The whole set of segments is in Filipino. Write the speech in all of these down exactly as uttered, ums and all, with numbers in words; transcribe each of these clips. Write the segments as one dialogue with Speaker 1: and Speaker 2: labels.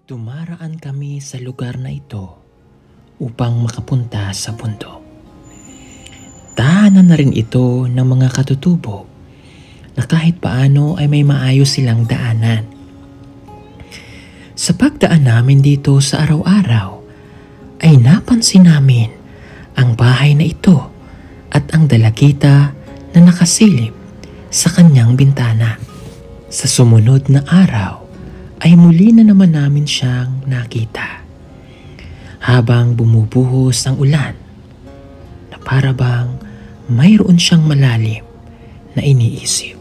Speaker 1: Dumaraan kami sa lugar na ito upang makapunta sa bundok. Daanan na rin ito ng mga katutubo na kahit paano ay may maayos silang daanan. Sa pagdaan namin dito sa araw-araw ay napansin namin ang bahay na ito at ang dalagita na nakasilip sa kanyang bintana. Sa sumunod na araw ay muli na naman namin siyang nakita habang bumubuhos ang ulan na para bang mayroon siyang malalim na iniisip.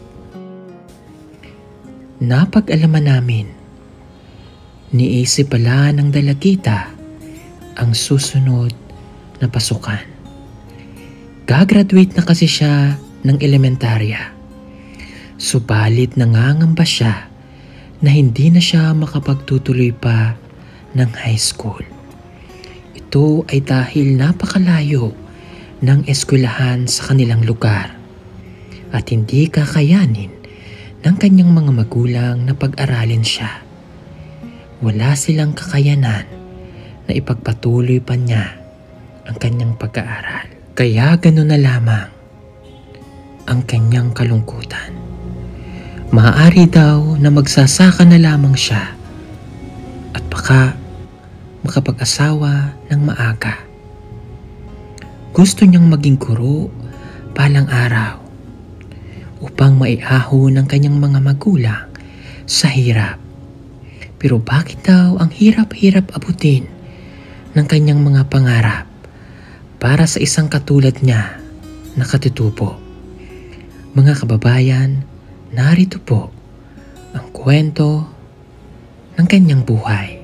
Speaker 1: Napag-alaman namin, niisip pala ng dalagita ang susunod na pasukan. Gagraduate na kasi siya ng elementarya, subalit nangangamba siya na hindi na siya makapagtutuloy pa ng high school. Ito ay dahil napakalayo ng eskwelahan sa kanilang lugar at hindi kakayanin ng kanyang mga magulang na pag-aralin siya. Wala silang kakayanan na ipagpatuloy pa niya ang kanyang pag-aaral. Kaya gano'n na lamang ang kanyang kalungkutan. Maaari daw na magsasaka na lamang siya at baka makapag-asawa ng maaga. Gusto niyang maging guro palang araw upang maiahon ng kanyang mga magulang sa hirap. Pero bakit daw ang hirap-hirap abutin ng kanyang mga pangarap para sa isang katulad niya na katutubo? Mga kababayan, narito po ang kwento ng kanyang buhay.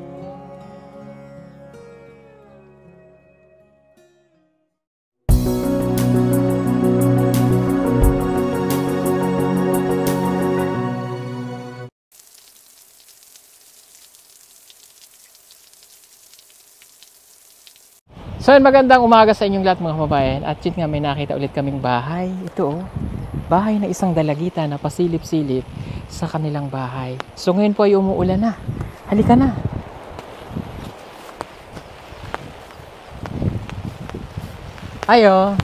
Speaker 2: So magandang umaga sa inyong lahat mga kababayan. At yun nga, may nakita ulit kaming bahay. Ito oh, bahay na isang dalagita na pasilip-silip sa kanilang bahay. So ngayon po ay umuulan na. Halika na. Ayo.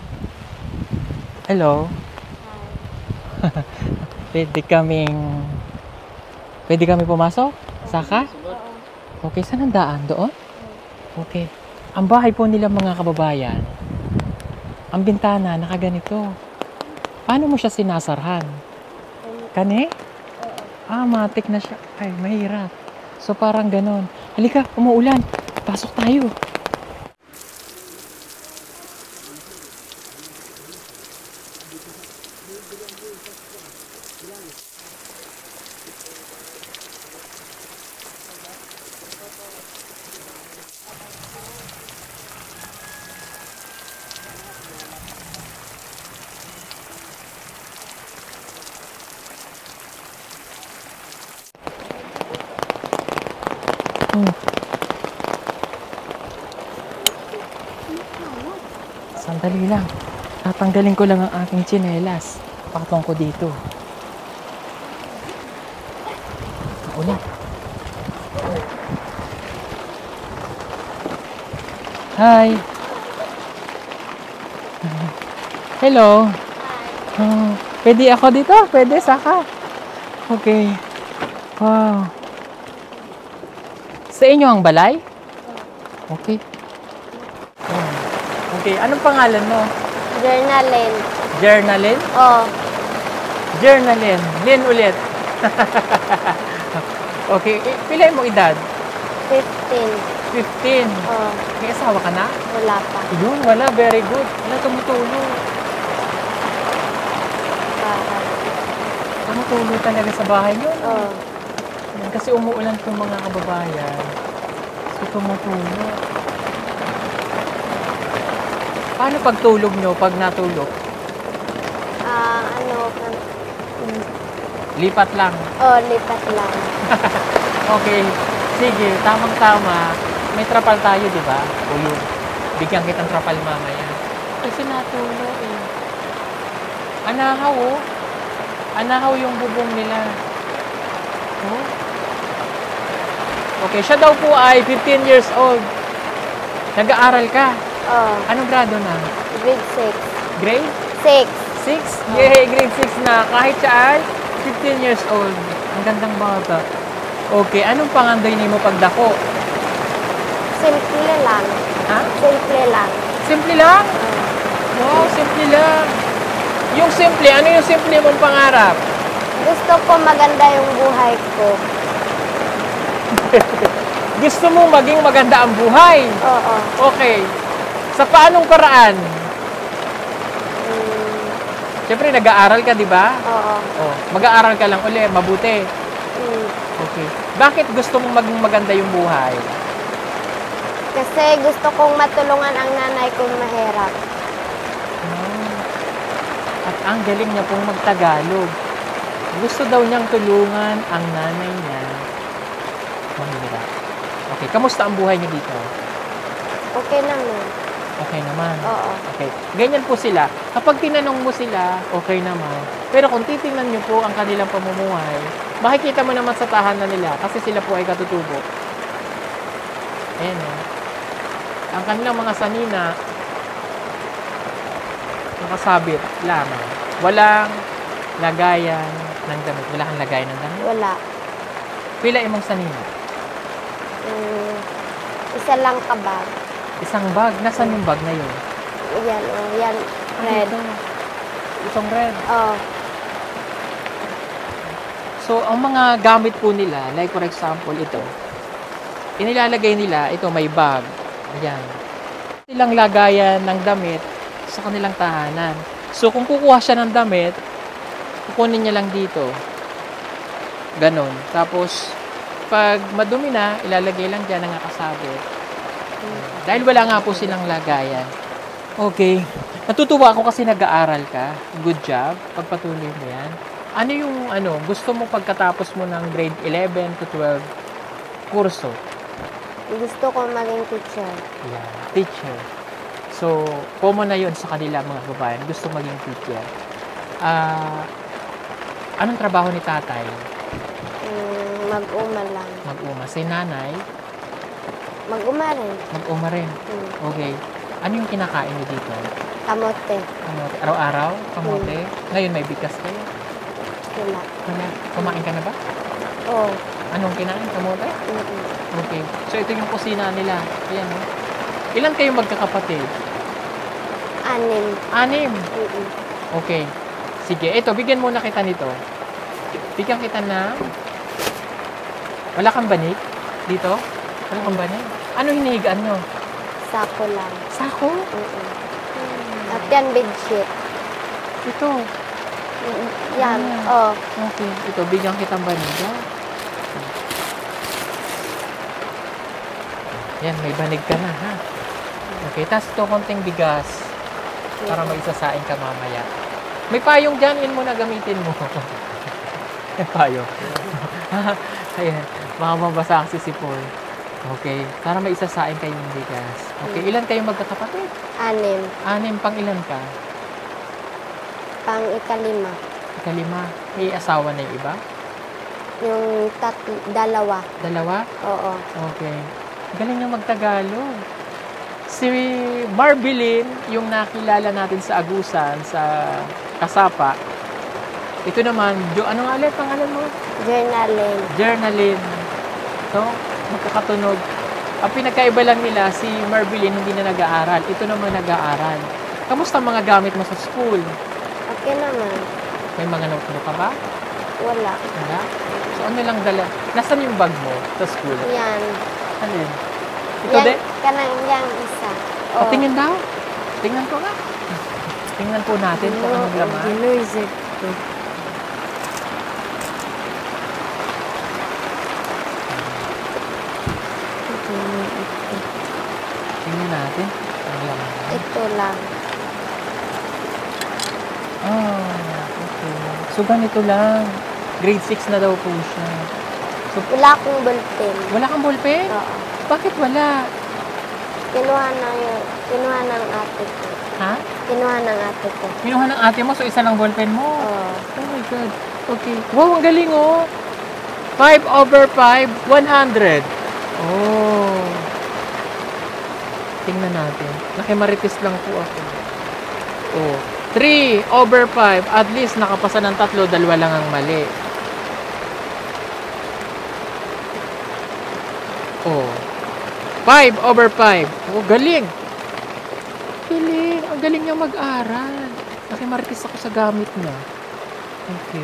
Speaker 2: Hello. Pwede kaming Pwede kami pumasok? Saka? Okay, saan ang daan? Doon? Okay. Ang bahay po nila mga kababayan, ang bintana nakaganito. Paano mo siya sinasarhan? Kani? Ah, matik na siya. Ay, mahirap. So parang ganon. Halika, umuulan. Pasok tayo. Hmm. Sandali lang. Tatanggalin ko lang ang aking tsinelas. Patong ko dito. Ulan. Hi. Hello. Oh, pwede ako dito? Pwede, saka. Okay. Wow. Sa inyo ang balay? Okay. Okay, anong pangalan mo?
Speaker 3: Journalin.
Speaker 2: Journalin?
Speaker 3: Oh.
Speaker 2: Journalin. Lin ulit. Okay, pilay mo edad?
Speaker 3: fifteen.
Speaker 2: fifteen.
Speaker 3: Oh.
Speaker 2: May asawa ka na?
Speaker 3: Wala pa.
Speaker 2: Yun, wala. Very good. Wala, tumutulong.
Speaker 3: Bahay.
Speaker 2: Tumutulong talaga sa bahay nyo.
Speaker 3: Oh.
Speaker 2: Kasi umuulan itong mga kababayan. So, tumutulog. Paano pagtulog nyo pag natulog?
Speaker 3: Ah, ano?
Speaker 2: Lipat lang.
Speaker 3: Oh, lipat lang.
Speaker 2: Okay. Sige, tamang-tama. May trapal tayo, di ba? O yun. Bigyan kitang trapal mamaya. Kasi natulog eh. Anahaw oh. Anahaw yung bubong nila. Oh. Okay, siya daw po ay fifteen years old. Nag-aaral ka.
Speaker 3: Oo.
Speaker 2: Anong grado na?
Speaker 3: Grade six.
Speaker 2: Grade
Speaker 3: six.
Speaker 2: six? Yay, grade six na. Kahit siya ay fifteen years old. Ang gandang bata. Okay, anong pangandoy ni mo pagdako?
Speaker 3: Simple lang.
Speaker 2: Ha?
Speaker 3: Simple lang.
Speaker 2: Simple lang?
Speaker 3: Oo.
Speaker 2: Wow, simple lang. Yung simple, ano yung simple mong pangarap?
Speaker 3: Gusto ko maganda yung buhay ko.
Speaker 2: Gusto mo maging maganda ang buhay?
Speaker 3: Oo.
Speaker 2: Okay. Sa paanong paraan?
Speaker 3: Mm,
Speaker 2: Siyempre, nag-aaral ka, di ba?
Speaker 3: oo.
Speaker 2: Oh, mag-aaral ka lang uli, mabuti.
Speaker 3: Mm.
Speaker 2: Okay. Bakit gusto mong maging maganda yung buhay?
Speaker 3: Kasi gusto kong matulungan ang nanay kong mahirap.
Speaker 2: Ah. At ang galing niya pong magtagalog. Gusto daw niyang tulungan ang nanay niya mahirap. Okay, kamusta ang buhay niyo dito?
Speaker 3: Okay naman.
Speaker 2: Okay naman.
Speaker 3: Oo.
Speaker 2: Okay. Ganyan po sila. Kapag tinanong mo sila, okay naman. Pero kung titingnan niyo po ang kanilang pamumuhay, makikita mo naman sa tahanan nila kasi sila po ay katutubo. Ayan eh. Ang kanilang mga sanina, nakasabit lamang. Walang lagayan ng damit. Wala kang lagayan ng damit?
Speaker 3: Wala.
Speaker 2: Pila imong sanina?
Speaker 3: Mm, isa lang kabag.
Speaker 2: Isang bag. Nasaan yung bag na yun?
Speaker 3: Yan, oh, yan. Red.
Speaker 2: Ito. Itong red.
Speaker 3: Oh.
Speaker 2: So, ang mga gamit po nila, like for example, ito, inilalagay nila, ito may bag. Ayan. Silang lagayan ng damit sa kanilang tahanan. So, kung kukuha siya ng damit, kukunin niya lang dito. Ganon. Tapos, pag madumi na, ilalagay lang dyan ang nakasabit. Dahil wala nga po silang lagayan. Okay. Natutuwa ako kasi nag-aaral ka. Good job. Pagpatuloy mo yan. Ano yung ano, gusto mo pagkatapos mo ng grade eleven to twelve kurso?
Speaker 3: Gusto ko maging teacher.
Speaker 2: Yeah, teacher. So, common na yun sa kanila mga babayan. Gusto maging teacher. Ah, anong trabaho ni tatay?
Speaker 3: Mm, mag-uma lang.
Speaker 2: Mag-uma. Si nanay?
Speaker 3: Mag-uma rin.
Speaker 2: Mag-uma rin.
Speaker 3: Mm.
Speaker 2: Okay. Ano yung kinakain niyo dito?
Speaker 3: Kamote.
Speaker 2: Kamote. Araw-araw? Kamote? Ngayon may bigas kayo?
Speaker 3: Wala.
Speaker 2: Wala. Kumain ka na ba?
Speaker 3: Oo.
Speaker 2: Anong kinain? Kamote?
Speaker 3: Mm-mm.
Speaker 2: Okay. So, ito yung kusina nila. Ayan, no? Ilan kayong magkakapatid?
Speaker 3: Anim.
Speaker 2: Anim.
Speaker 3: Mm-mm.
Speaker 2: Okay. Sige. Ito, bigyan muna kita nito. Bigyan kita na... Wala kang banig? Dito? Wala kang banig? Ano hinihigaan nyo?
Speaker 3: Sako lang.
Speaker 2: Sako?
Speaker 3: Mm-mm. At yan, bedsheet.
Speaker 2: Ito.
Speaker 3: Mm, Yan.
Speaker 2: Ah.
Speaker 3: Oh.
Speaker 2: Okay. Ito, bigyan kitang banig. ah. Yan, may banig ka na, ha? Okay, tas ito konting bigas para maisasain ka mamaya. May payong dyan, yun muna gamitin mo. May payong. Ayan, baka mabasa kasi si Paul. Okay, para maisasain kayo ng bigas. Okay, ilan kayong magkakapatid?
Speaker 3: Anim.
Speaker 2: Anim, pang ilan ka?
Speaker 3: Pang ikalima.
Speaker 2: Ikalima. May asawa na yung iba?
Speaker 3: Yung tat dalawa.
Speaker 2: Dalawa?
Speaker 3: Oo.
Speaker 2: Okay. Galing niya magtagalog. Si Marbilyn, yung nakilala natin sa Agusan, sa Kasapa. Ito naman, Jo, ano nga ulit pangalan mo?
Speaker 3: Journaling.
Speaker 2: Journaling. So, magkakatunog. Ang pinagkaiba lang nila, si Marbilyn hindi na nag-aaral. Ito naman nag-aaral. Kamusta ang mga gamit mo sa school?
Speaker 3: Okay naman.
Speaker 2: May mga notebook ka ba?
Speaker 3: Wala.
Speaker 2: Wala? So, ano lang dala? Nasaan yung bag mo sa school?
Speaker 3: Yan.
Speaker 2: Alin? Ito
Speaker 3: Yan,
Speaker 2: din?
Speaker 3: kanang yang isa.
Speaker 2: O, tingin daw. Tingnan ko nga. Tingnan po natin kung anong laman.
Speaker 3: Ginuisit ko.
Speaker 2: Tingnan natin. Ang laman.
Speaker 3: Ito lang.
Speaker 2: Ah, okay. So, ganito lang. Grade six na daw po siya. So,
Speaker 3: Wala akong ballpen.
Speaker 2: wala kang ballpen?
Speaker 3: Oo.
Speaker 2: Bakit wala?
Speaker 3: Kinuha na yun. Kinuha ng ate ko.
Speaker 2: Ha?
Speaker 3: Kinuha ng ate ko.
Speaker 2: Kinuha ng ate mo, so isa lang ballpen mo.
Speaker 3: Oo.
Speaker 2: Oh my God. Okay. Wow, ang galing oh. five over five, one hundred. Oh. Tingnan natin. Nakimaritis lang po ako. Oh. three over five. At least nakapasa ng tatlo, dalawa lang ang mali. Oh. five over five. Oh, galing. Galing. Ang galing niya mag-aral. Nakimaritis ako sa gamit niya. Okay.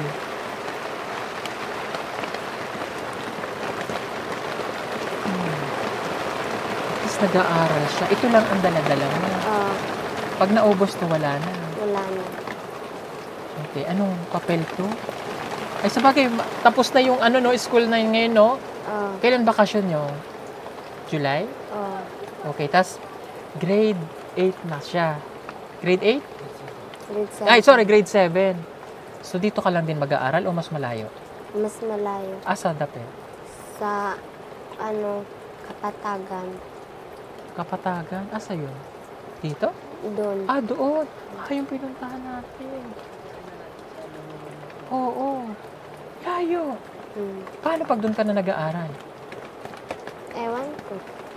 Speaker 2: Hmm. At least nag-aaral siya. Ito lang ang dala-dala mo.
Speaker 3: Oo.
Speaker 2: Pag naubos to, wala na.
Speaker 3: Wala na.
Speaker 2: Okay. Anong papel to? Ay, sabagay, ma- tapos na yung ano no, school na yun ngayon, no?
Speaker 3: Oo.
Speaker 2: Kailan bakasyon nyo? July?
Speaker 3: Oo.
Speaker 2: Okay, tas grade eight na siya. Grade eight?
Speaker 3: Grade seven.
Speaker 2: Ay, sorry, grade seven. So, dito ka lang din mag-aaral o mas malayo?
Speaker 3: Mas malayo.
Speaker 2: Asa dapat?
Speaker 3: Sa, ano, Kapatagan.
Speaker 2: Kapatagan? Asa yun? Dito?
Speaker 3: Doon.
Speaker 2: Ah, doon. Ah, yung pinuntahan natin. Oo. Layo.
Speaker 3: Hmm.
Speaker 2: Paano pag doon ka na nag-aaral?
Speaker 3: Ewan ko.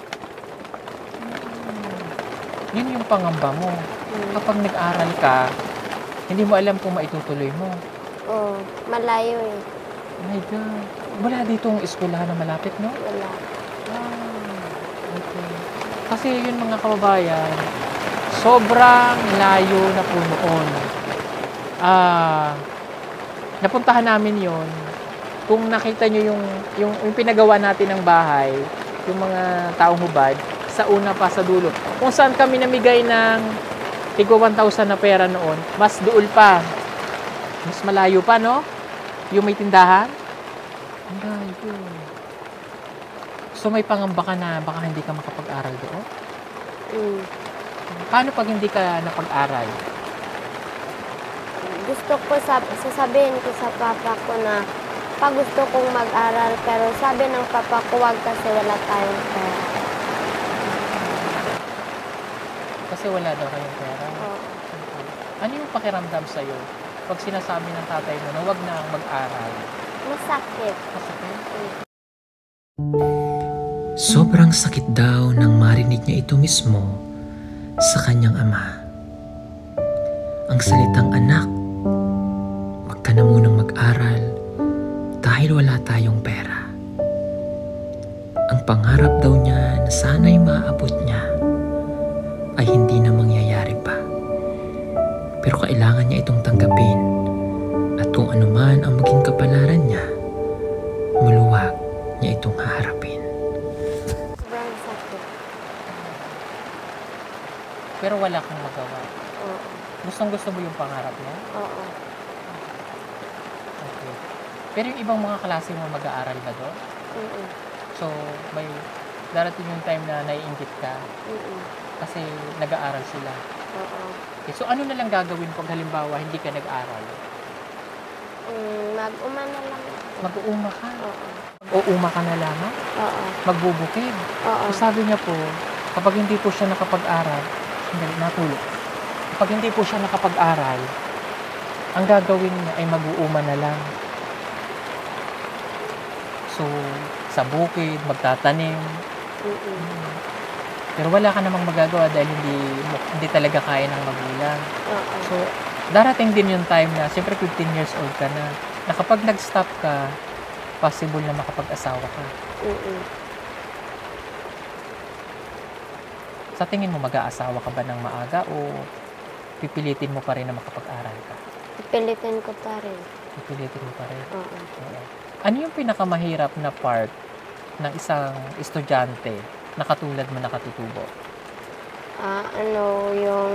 Speaker 2: Yun yung pangamba mo.
Speaker 3: Hmm.
Speaker 2: Kapag nag-aral ka, hindi mo alam kung maitutuloy mo.
Speaker 3: Oo. Malayo eh.
Speaker 2: Oh my God. Wala ditong eskwelahan na malapit, no?
Speaker 3: Wala.
Speaker 2: Ah, okay. Kasi yun mga kababayan, sobrang layo na po noon. Ah, napuntahan namin yon. Kung nakita nyo yung, yung, yung pinagawa natin ng bahay, yung mga taong hubad, sa una pa sa dulo. Kung saan kami namigay ng tigwa one thousand na pera noon, mas duol pa. Mas malayo pa, no? Yung may tindahan. Ang layo. So may pangamba ka na baka hindi ka makapag-aral doon?
Speaker 3: Hmm.
Speaker 2: Paano pag hindi ka napag-aral?
Speaker 3: Gusto ko sa, sasabihin ko sa papa ko na pag gusto kong mag-aral, pero sabi ng papa ko wag kasi wala tayong pera.
Speaker 2: Kasi wala daw kayong pera.
Speaker 3: Oo.
Speaker 2: Ano yung pakiramdam sa'yo pag sinasabi ng tatay mo na wag na mag-aral?
Speaker 3: Masakit.
Speaker 2: Masakit?
Speaker 1: Sobrang sakit daw nang marinig niya ito mismo sa kanyang ama. Ang salitang anak, wag ka na munang mag-aral dahil wala tayong pera. Ang pangarap daw niya na sana'y maabot niya ay hindi na mangyayari pa. Pero kailangan niya itong tanggapin at kung anuman ang maging kapalaran niya, maluwag niya itong haharapin.
Speaker 3: Sobrang sakit.
Speaker 2: Pero wala kang magawa.
Speaker 3: Oo.
Speaker 2: Gustong gusto mo yung pangarap mo?
Speaker 3: Oo.
Speaker 2: Okay. Pero yung ibang mga klase mo mag-aaral ba doon?
Speaker 3: Mm-mm.
Speaker 2: So, may darating yung time na naiinggit ka
Speaker 3: Mm-mm.
Speaker 2: kasi nag-aaral sila.
Speaker 3: Oo.
Speaker 2: Okay, so ano na lang gagawin pag halimbawa hindi ka nag-aaral?
Speaker 3: Mm, mag-uma na lang.
Speaker 2: Mag-uuma ka.
Speaker 3: Oo.
Speaker 2: Uuma ka na lamang?
Speaker 3: Oo.
Speaker 2: Magbubukid.
Speaker 3: Oo.
Speaker 2: So sabi niya po, kapag hindi po siya nakapag-aral, hindi, natulog. Kapag hindi po siya nakapag-aral, ang gagawin niya ay mag-uuma na lang. So, sa bukid, magtatanim.
Speaker 3: Mm-mm.
Speaker 2: Pero wala ka namang magagawa dahil hindi, hindi talaga kaya ng magulang.
Speaker 3: Oo.
Speaker 2: So, darating din yung time na, siyempre fifteen years old ka na, na kapag nag-stop ka, possible na makapag-asawa ka.
Speaker 3: Mm-mm.
Speaker 2: Sa tingin mo, mag-aasawa ka ba ng maaga o pipilitin mo pa rin na makapag-aral ka?
Speaker 3: Pipilitin ko pa rin.
Speaker 2: Pipilitin mo pa rin.
Speaker 3: Oo.
Speaker 2: Oo. Ano yung pinakamahirap na part ng isang estudyante na katulad mo nakatutubo?
Speaker 3: Ah, ano, yung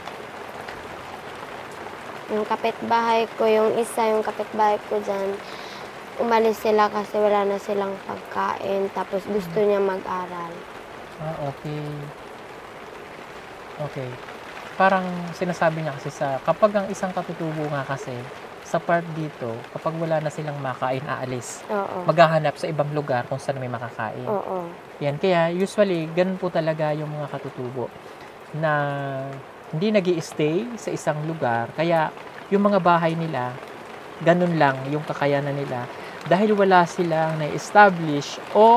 Speaker 3: yung kapitbahay ko, yung isa, yung kapitbahay ko dyan, umalis sila kasi wala na silang pagkain, tapos gusto niya mag-aral.
Speaker 2: Ah, okay. Okay. Parang sinasabi niya kasi sa, kapag ang isang katutubo nga kasi, sa part dito, kapag wala na silang makain, aalis.
Speaker 3: Oo.
Speaker 2: Maghahanap sa ibang lugar kung saan may makakain.
Speaker 3: Oo.
Speaker 2: Yan, kaya usually, ganun po talaga yung mga katutubo na hindi nag-i-stay sa isang lugar. Kaya yung mga bahay nila, ganun lang yung kakayanan nila dahil wala silang na-establish o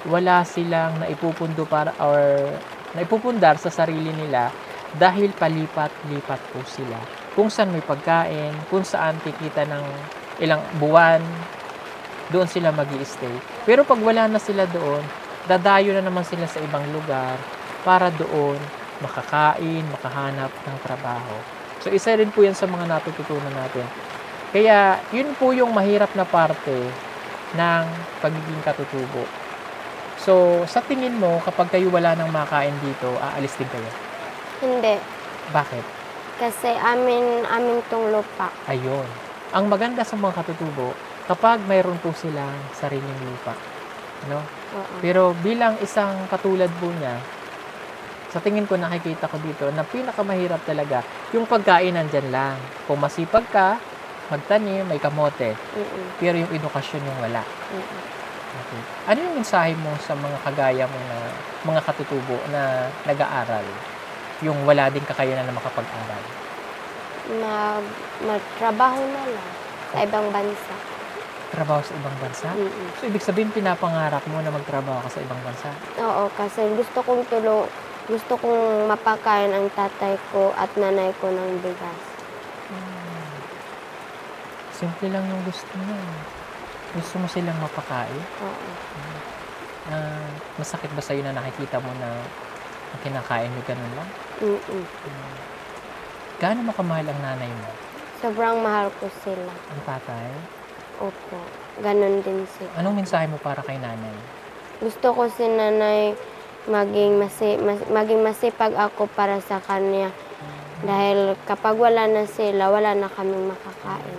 Speaker 2: wala silang naipupundo para or naipupundar sa sarili nila dahil palipat-lipat po sila. Kung saan may pagkain, kung saan kikita ng ilang buwan, doon sila mag-i-stay. Pero pag wala na sila doon, dadayo na naman sila sa ibang lugar para doon makakain, makahanap ng trabaho. So isa rin po yan sa mga natututunan natin. Kaya yun po yung mahirap na parte ng pagiging katutubo. So, sa tingin mo, kapag kayo wala nang makain dito, aalis din kayo?
Speaker 3: Hindi.
Speaker 2: Bakit?
Speaker 3: Kasi amin, amin tong lupa.
Speaker 2: Ayun. Ang maganda sa mga katutubo, kapag mayroon po silang sariling lupa. No?
Speaker 3: Oo.
Speaker 2: Pero bilang isang katulad po niya, sa tingin ko nakikita ko dito na pinakamahirap talaga yung pagkain nandyan lang. Kung masipag ka, magtanim, may kamote.
Speaker 3: Mm-mm.
Speaker 2: Pero yung edukasyon yung wala.
Speaker 3: Mm-mm.
Speaker 2: Okay. Ano yung mensahe mo sa mga kagaya mo na mga katutubo na nag-aaral? Yung wala din kakayanan na makapag-aral.
Speaker 3: Mag, magtrabaho na lang sa ibang bansa.
Speaker 2: Trabaho sa ibang bansa?
Speaker 3: Mm-mm.
Speaker 2: So, ibig sabihin, pinapangarap mo na magtrabaho ka sa ibang bansa?
Speaker 3: Oo, kasi gusto kong tulong, gusto kong mapakain ang tatay ko at nanay ko ng bigas.
Speaker 2: Hmm. Simple lang yung gusto mo. Gusto mo silang mapakain?
Speaker 3: Oo.
Speaker 2: Ah, masakit ba sa'yo na nakikita mo na ang kinakain mo ganun lang?
Speaker 3: Mm-mm.
Speaker 2: Hmm. Gaano mo kamahal ang nanay mo?
Speaker 3: Sobrang mahal ko sila.
Speaker 2: Ang tatay?
Speaker 3: Opo. Ganon din sila.
Speaker 2: Anong mensahe mo para kay nanay?
Speaker 3: Gusto ko si nanay maging, masi, mas, maging masipag ako para sa kanya. Dahil kapag wala na sila, wala na kaming makakain.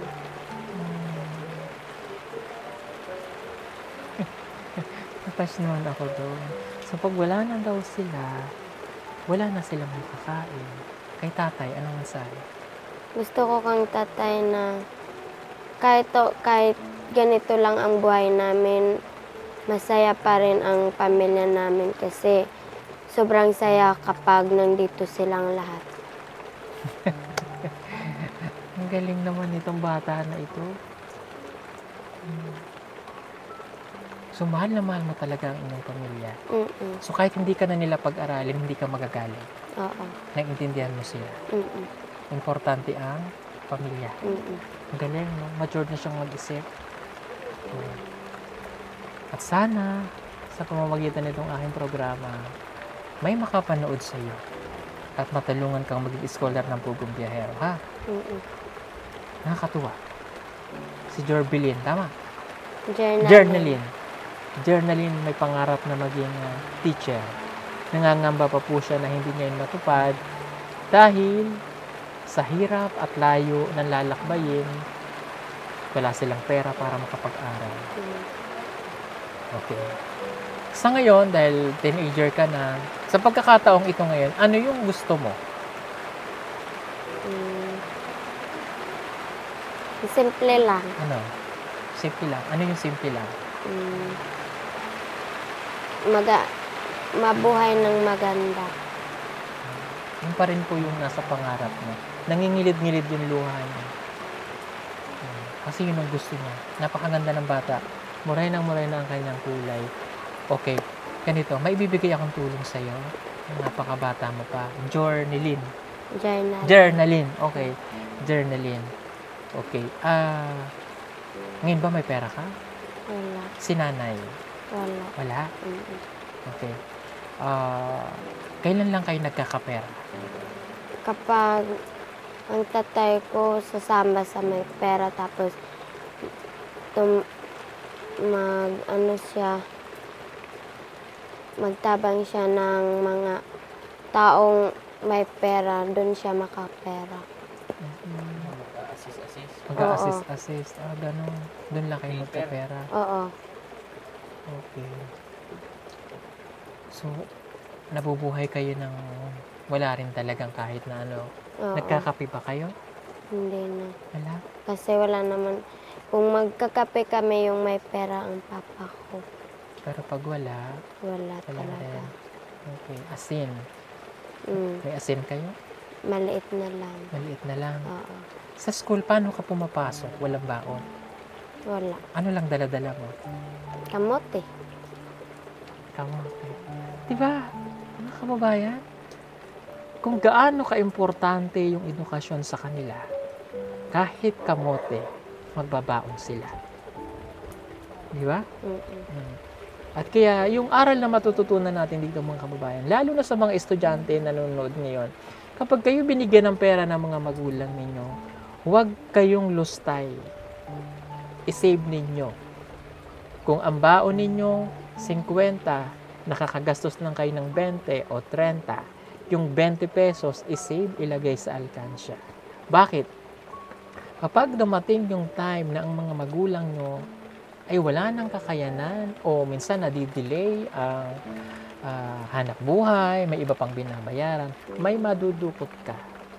Speaker 2: Natas naman ako doon. So, pag wala na daw sila, wala na silang makakain. Kay tatay, anong mensahe?
Speaker 3: Gusto ko kang tatay na kahit, to, kahit ganito lang ang buhay namin, masaya pa rin ang pamilya namin kasi sobrang saya kapag nandito silang lahat.
Speaker 2: Ang galing naman itong bata na ito. Hmm. So, mahal na mahal mo talaga ang inyong pamilya.
Speaker 3: Mm-mm.
Speaker 2: So, kahit hindi ka na nila pag-aralin, hindi ka magagalit.
Speaker 3: Oo.
Speaker 2: Naiintindihan mo sila.
Speaker 3: Mm-mm.
Speaker 2: Importante ang pamilya.
Speaker 3: Mm-mm.
Speaker 2: Ang galing, no? Matured na siyang mag-isip. Hmm. At sana, sa pamamagitan nitong aking programa, may makapanood sa iyo at matulungan kang maging scholar ng Pugong Biyahero, ha?
Speaker 3: Mm-mm.
Speaker 2: Nakakatuwa. Si Jorbelyn, tama?
Speaker 3: Journaling.
Speaker 2: Journaling. Journaling may pangarap na maging uh, teacher. Nangangamba pa po siya na hindi niya yun matupad dahil sa hirap at layo ng lalakbayin, wala silang pera para makapag-aral.
Speaker 3: Mm.
Speaker 2: Okay. Sa ngayon, dahil teenager ka na, sa pagkakataong ito ngayon, ano yung gusto mo?
Speaker 3: Mm. Simple lang.
Speaker 2: Ano? Simple lang. Ano yung simple lang?
Speaker 3: Mm. Maga, mabuhay ng maganda.
Speaker 2: Yun pa rin po yung nasa pangarap mo. Nangingilid-ngilid yung luha niya. Hmm. Kasi yun ang gusto niya. Napakaganda ng bata. Muray nang muray na ang kanyang kulay. Okay. Ganito, may ibibigay akong tulong sa'yo. Napakabata mo pa. Journalin.
Speaker 3: Journaling.
Speaker 2: Journalin. Okay. Journalin. Okay. Ah, ngayon ba may pera ka?
Speaker 3: Wala.
Speaker 2: Si nanay.
Speaker 3: Wala.
Speaker 2: Wala?
Speaker 3: Mm-mm.
Speaker 2: Okay. Ah, kailan lang kayo nagkakapera?
Speaker 3: Kapag ang tatay ko sasama sa may pera tapos tum, mag ano siya magtabang siya ng mga taong may pera, doon siya makapera.
Speaker 2: Mag-assist-assist. Ah, ganun. Doon lang kayo magkapera.
Speaker 3: Oo.
Speaker 2: Okay. So, nabubuhay kayo ng wala rin talagang kahit na ano.
Speaker 3: Oo.
Speaker 2: Nagkakape ba kayo?
Speaker 3: Hindi na.
Speaker 2: Wala?
Speaker 3: Kasi wala naman. Kung magkakape kami yung may pera ang papa ko.
Speaker 2: Pero pag wala,
Speaker 3: Wala
Speaker 2: wala
Speaker 3: talaga.
Speaker 2: rin. Okay. Asin.
Speaker 3: Mm.
Speaker 2: May asin kayo?
Speaker 3: Maliit na lang.
Speaker 2: Maliit na lang.
Speaker 3: Oo.
Speaker 2: Sa school, paano ka pumapasok? Walang baon.
Speaker 3: Wala.
Speaker 2: Ano lang dala-dala mo?
Speaker 3: Kamote.
Speaker 2: Kamote. Diba, mga kababayan, kung gaano ka-importante yung edukasyon sa kanila, kahit kamote, magbabaon sila. Di ba? Mm. At kaya, yung aral na matututunan natin dito mga kababayan, lalo na sa mga estudyante na nanonood ngayon, kapag kayo binigyan ng pera ng mga magulang ninyo, huwag kayong lustay. I-save ninyo. Kung ang baon ninyo, fifty, nakakagastos lang kayo ng twenty o thirty, yung twenty pesos, i-save, ilagay sa alkansya. Bakit? Kapag dumating yung time na ang mga magulang nyo ay wala nang kakayanan o minsan nadidelay ang uh, hanap buhay, may iba pang binabayaran, may madudukot ka.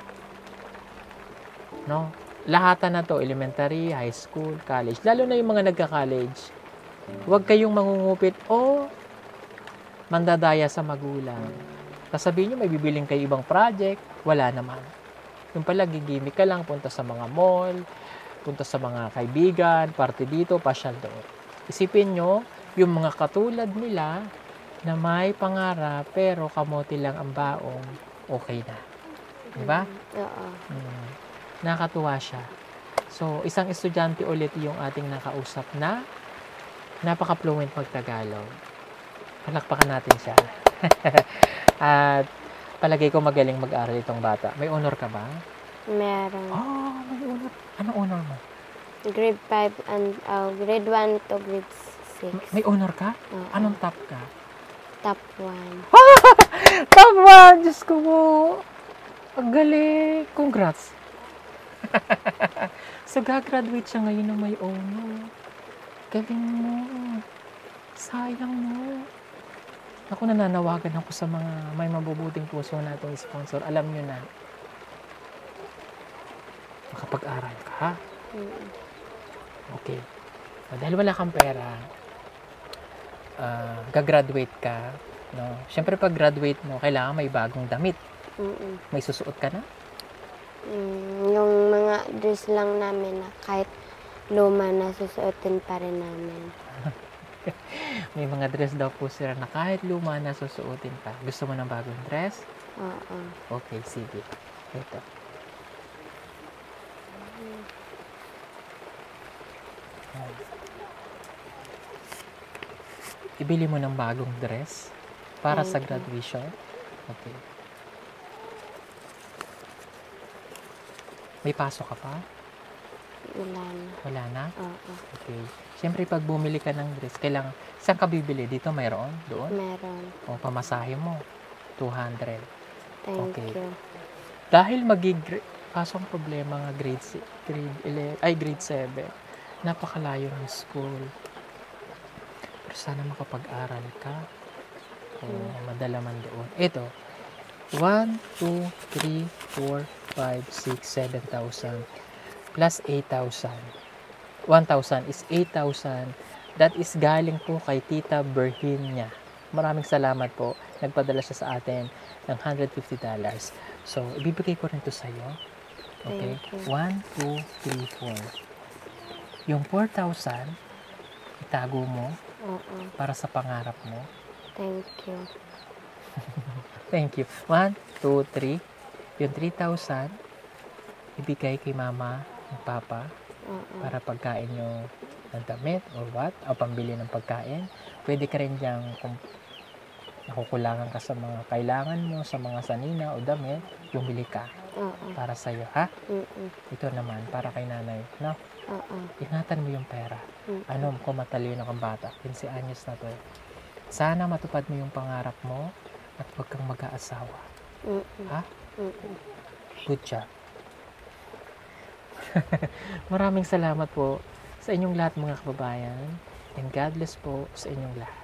Speaker 2: No? Lahatan na to, elementary, high school, college. Lalo na yung mga nagka-college. Huwag kayong mangungupit o mandadaya sa magulang. Sasabihin nyo, may bibiling kayo ibang project, wala naman. Yung pala, gigimik ka lang, punta sa mga mall, punta sa mga kaibigan, party dito, pasyal doon. Isipin nyo, yung mga katulad nila na may pangarap pero kamote lang ang baong, okay na. Diba?
Speaker 3: Oo.
Speaker 2: Hmm. Nakatuwa siya. So, isang estudyante ulit yung ating nakausap na napaka-fluent mag-Tagalog. Palakpakan natin siya. At palagay ko magaling mag-aral itong bata. May honor ka ba?
Speaker 3: Meron.
Speaker 2: Oh, may honor. Anong honor mo?
Speaker 3: Grade five and uh, grade one to grade six.
Speaker 2: May honor ka?
Speaker 3: Oo.
Speaker 2: Anong top ka?
Speaker 3: Top one.
Speaker 2: Top one! Diyos ko mo! Ang galing! Congrats! So, gagraduate siya ngayon na may honor. Galing mo. Sayang mo. Ako, nananawagan ako sa mga may mabubuting puso nating sponsor. Alam nyo na, makapag-aral ka, ha?
Speaker 3: Mm.
Speaker 2: Okay. So, dahil wala kang pera, uh, gagraduate ka, no? Siyempre, pag graduate mo, kailangan may bagong damit.
Speaker 3: Mm-mm.
Speaker 2: May susuot ka na?
Speaker 3: Mm, yung mga dress lang namin na kahit luma na susuotin pa rin namin.
Speaker 2: May mga dress daw po sila na kahit luma na susuotin pa. Gusto mo ng bagong dress?
Speaker 3: Oo.
Speaker 2: Okay, sige. Ito. Ibili mo ng bagong dress para sa
Speaker 3: Thank you.
Speaker 2: graduation. Okay. May pasok ka pa?
Speaker 3: Wala na.
Speaker 2: Wala na?
Speaker 3: Oo.
Speaker 2: Okay. Siyempre, pag bumili ka ng dress, kailangan, saan ka bibili? Dito, mayroon? Doon?
Speaker 3: Meron.
Speaker 2: O, pamasahe mo. two hundred.
Speaker 3: Thank
Speaker 2: Okay.
Speaker 3: you.
Speaker 2: Dahil magig kaso ang problema nga grade si- grade eleven, ay grade seven. Napakalayo ng school. Pero sana makapag-aral ka. O madala man doon. Ito. one, two, three, four, five, six, seven thousand plus eight thousand. one thousand is eight thousand. That is galing po kay Tita Berhinia. Maraming salamat po. Nagpadala siya sa atin ng one hundred fifty dollars. So, ibibigay ko rin to sa iyo. Okay?
Speaker 3: Thank you.
Speaker 2: one, two, three, four. Yung four thousand, itago mo
Speaker 3: Oo.
Speaker 2: para sa pangarap mo.
Speaker 3: Thank you.
Speaker 2: Thank you. one, two, three. Yung three thousand, ibigay kay mama ng papa
Speaker 3: Oo.
Speaker 2: para pagkain nyo ng damit or what, o pambili ng pagkain. Pwede ka rin diyang kung nakukulangan ka sa mga kailangan mo, sa mga sanina o damit, bumili ka
Speaker 3: Oo.
Speaker 2: para sa'yo, ha?
Speaker 3: Mm-mm.
Speaker 2: Ito naman, para kay nanay. No?
Speaker 3: Oo.
Speaker 2: Ingatan mo yung pera.
Speaker 3: Mm-mm.
Speaker 2: Ano, kung matalino kang bata, fifteen anyos na to. Sana matupad mo yung pangarap mo at huwag kang mag-aasawa.
Speaker 3: Mm-mm.
Speaker 2: Ha?
Speaker 3: Mm-mm.
Speaker 2: Good job. Maraming salamat po sa inyong lahat mga kababayan, and God bless po sa inyong lahat.